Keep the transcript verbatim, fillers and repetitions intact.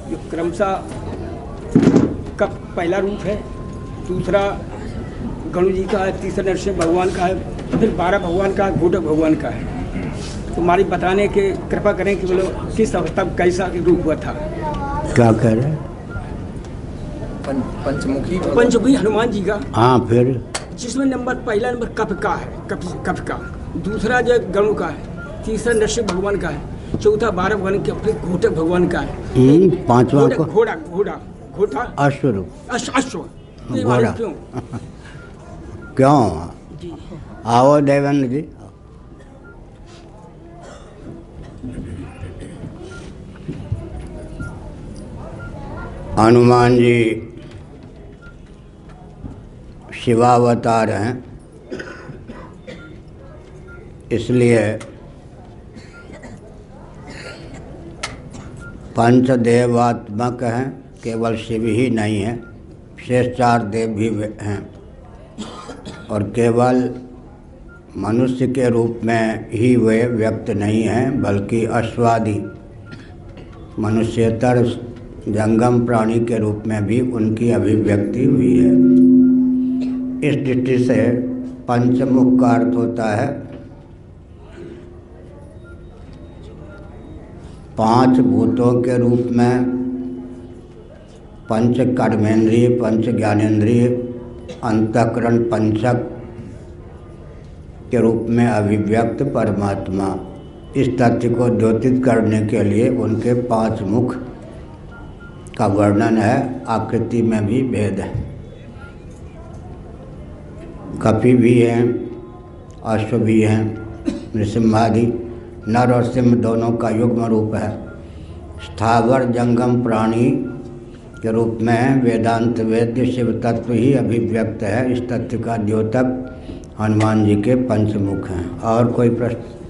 जो क्रमशः का पहला रूप है, दूसरा गणु जी का है, तीसरा नरसिंह भगवान का है, फिर बारह भगवान का, घोटक भगवान का है। तो हमारी बताने के कृपा करें कि बोलो किस अवस्था में कैसा रूप हुआ था। क्या कह रहे हैं? पं, पंचमुखी पंचमुखी हनुमान जी का। हाँ, फिर जिसमें नंबर पहला नंबर कप का है, कप कप का, दूसरा जो गणु का है, तीसरा नरसिंह भगवान का है, चौथा बारह भगवान का, फिर घोटक भगवान का है, पांचवा को घोड़ा घोड़ा घोड़ा अश्व अश्व घोड़ा क्यों क्यों? जी आओ देवेंद्र जी। हनुमान जी शिवावतार हैं, इसलिए पंचदेवात्मक हैं, केवल शिव ही नहीं है, शेष चार देव भी हैं, और केवल मनुष्य के रूप में ही वे व्यक्त नहीं हैं, बल्कि अश्वादि मनुष्यतर जंगम प्राणी के रूप में भी उनकी अभिव्यक्ति हुई है। इस दृष्टि से पंचमुख का अर्थ होता है पांच भूतों के रूप में, पंच कर्मेंद्रिय, पंच ज्ञानेंद्रिय, अंतःकरण पंचक के रूप में अभिव्यक्त परमात्मा। इस तथ्य को द्योतित करने के लिए उनके पांच मुख का वर्णन है। आकृति में भी भेद है, कपि भी हैं, अश्व भी हैं, नृसिंहादि नर और सिंह दोनों का युग्म रूप है। स्थावर जंगम प्राणी के रूप में वेदांत वेद्य शिव तत्व ही अभिव्यक्त है। इस तत्व का द्योतक हनुमान जी के पंचमुख हैं। और कोई प्रश्न?